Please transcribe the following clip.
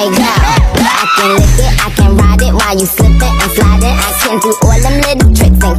I can lick it, I can ride it while you slipping and sliding. I can do all them little tricks and